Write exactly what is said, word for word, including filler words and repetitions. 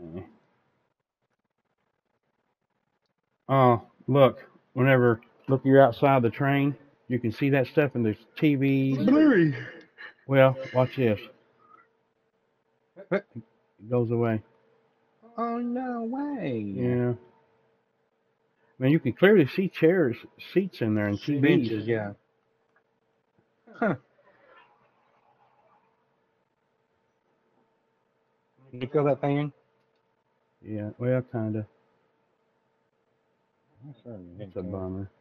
Oh, look. Whenever look, you're outside the train. You can see that stuff, and there's T Vs. Blurry. Well, watch this. What? It goes away. Oh no way. Yeah. I mean, you can clearly see chairs, seats in there, and T Vs. Benches, yeah. Huh. You feel that pain? Yeah. Well, kinda. It's a bummer.